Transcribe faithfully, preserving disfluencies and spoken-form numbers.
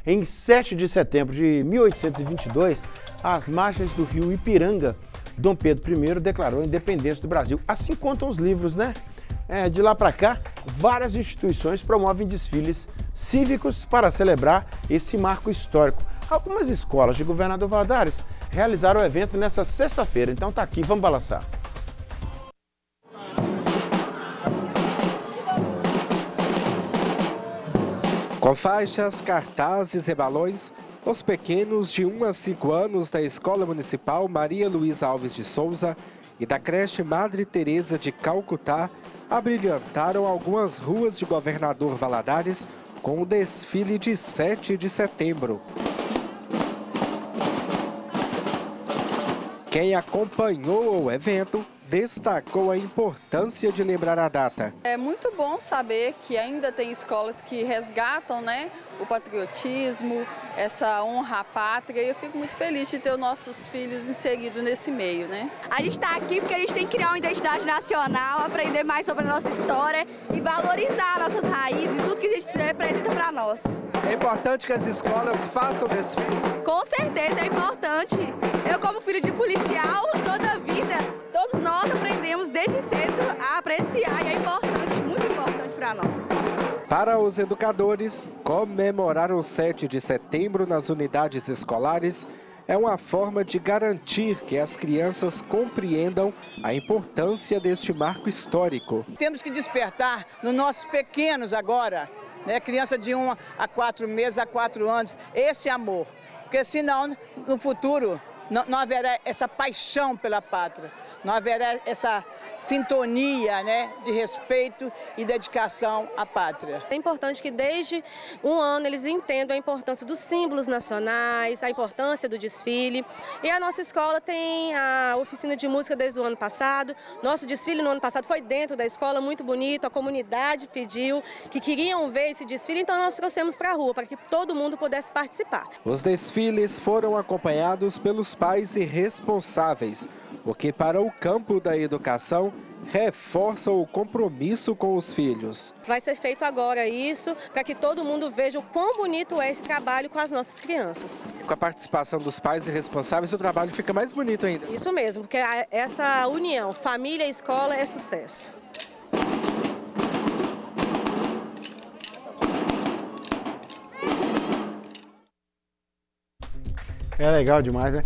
Em sete de setembro de mil oitocentos e vinte e dois, às margens do rio Ipiranga, Dom Pedro primeiro declarou a independência do Brasil. Assim contam os livros, né? É, de lá para cá, várias instituições promovem desfiles cívicos para celebrar esse marco histórico. Algumas escolas de Governador Valadares realizaram o evento nesta sexta-feira. Então tá aqui, vamos balançar. Com faixas, cartazes e balões, os pequenos de um a cinco anos da Escola Municipal Maria Luísa Alves de Souza e da creche Madre Teresa de Calcutá abrilhantaram algumas ruas de Governador Valadares com o desfile de sete de setembro. Quem acompanhou o evento destacou a importância de lembrar a data. É muito bom saber que ainda tem escolas que resgatam, né, o patriotismo, essa honra à pátria, e eu fico muito feliz de ter os nossos filhos inseridos nesse meio, né? A gente está aqui porque a gente tem que criar uma identidade nacional, aprender mais sobre a nossa história e valorizar nossas raízes e tudo que a gente representa para nós. É importante que as escolas façam desfile. Com certeza é importante. Eu, como filho de policial, toda a vida, todos nós aprendemos desde cedo a apreciar e é importante, muito importante para nós. Para os educadores, comemorar o sete de setembro nas unidades escolares é uma forma de garantir que as crianças compreendam a importância deste marco histórico. Temos que despertar nos nossos pequenos agora, né, criança de um a quatro meses, a quatro anos, esse amor. Porque senão, no futuro, não, não haverá essa paixão pela pátria, não haverá essa sintonia, né, de respeito e dedicação à pátria. É importante que desde um ano eles entendam a importância dos símbolos nacionais, a importância do desfile. E a nossa escola tem a oficina de música desde o ano passado. Nosso desfile no ano passado foi dentro da escola, muito bonito. A comunidade pediu que queriam ver esse desfile, então nós trouxemos para a rua, para que todo mundo pudesse participar. Os desfiles foram acompanhados pelos pais e responsáveis, o que para o campo da educação reforça o compromisso com os filhos. Vai ser feito agora isso, para que todo mundo veja o quão bonito é esse trabalho com as nossas crianças. Com a participação dos pais e responsáveis, o trabalho fica mais bonito ainda. Isso mesmo, porque essa união, família e escola, é sucesso. É legal demais, né?